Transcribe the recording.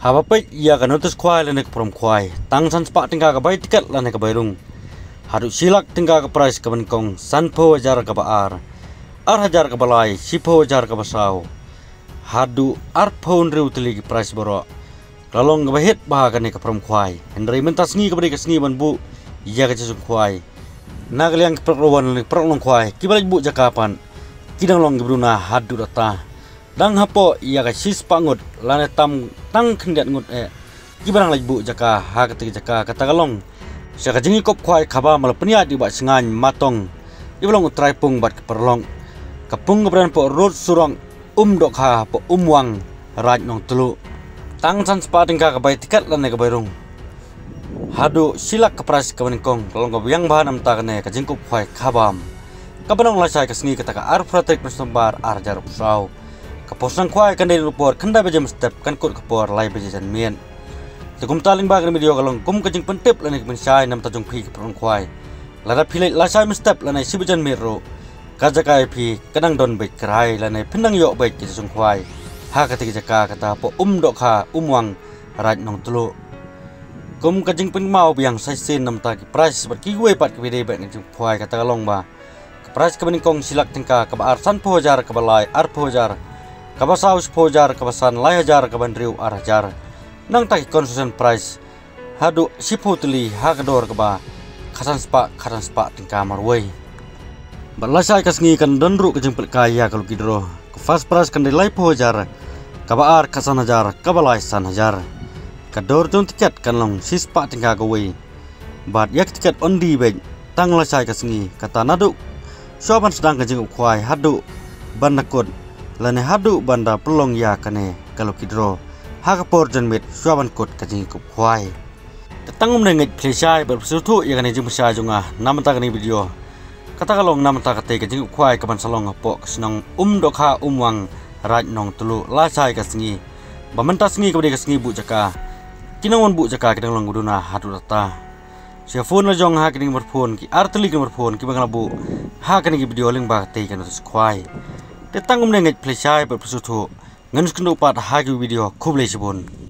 Haba pe ia kan utus kwai lene prom kwai. Tang san spa tinggal ka bai tiket lene ka bairung. Hadu silak tinggal ka price ka kong san po jar ka baar. Hajar ka balai sipo jar ka basau. Hadu phone riu tili ki price boro. Kalong ka bahit bahaga ne ka prom kwai. Hendrai mentas ngi ka bari ka sngi ban bu. Ia ka jesuk kwai. Nagaliang perlawan lene perlong kwai. Kibalaj bu jakapan. Kidang long bruna hadu data. Dang hapo ia ka sis pangut lane tam tang kendiat ngut kibarang lajbu jaka ha ketik jaka kata galong saka jingi kop kwai khaba mal penia di ba sengan matong ibalong utrai pung bat keperlong kapung gebran po road surang dok ha po wang raj nong telu tang san spating ka bai tiket lane ka bairung hadu silak kapras ka kong kalong ka yang bahan am ta kane ka jingkop kwai khabam kabanong lasai ka sngi kata ka ar pratek nusambar arjar usau kaposang kwai kan dari lupor kanda bejam step kan kut kapor lai bejajan mien tukum taling bag video kalong kum kajing pentip lani kemensai nam tajung pi kapron kwai lada pilai lasai step lani si bejan mero kajakai pi kadang don baik kerai lani pendang yok baik kita sung kwai ha kata jaka kata po dok ha wang raj nong telu kum kajing pen mau biang sai sin nam ta ki price bat ki gue pat ki bede baik ni kwai kata kalong ba price ka kong silak tingka ka bar san po jar ka balai ar po jar kabasau sepojar kabasan lai hajar kaban riu ar hajar nang taki concession price hadu siputli hagador kaba kasan spa tingka marway balasai kasngi kan donru kejempel kaya kalau kidro ke fast price kan lai pojar kaba ar kasan hajar kabalai san hajar kador jong tiket kan long sispa tingka gawai bat yak tiket ondi bej tang lasai kasngi kata nadu soban sedang kejeng kwai hadu banakut lane hadu banda pelong ya kane kalau kidro hakapor janmit suaban kot kajing kup kwai tetang menengit plesai bersutu ya kane jum sa junga namata kane video kata kalong namata kate kajing kup kwai kaban salong apo senong dokha wang raj nong telu lasai kasngi bamenta sngi kabade kasngi bu jaka kinangon bu jaka kidang long guduna hadu data sia phone la jong ha kiding phone ki artli ki phone ki bangla bu ha kane ki video ling ba te kan kwai tetang menengit plesai bersutu ngan skendu pat hagi video kublai sibun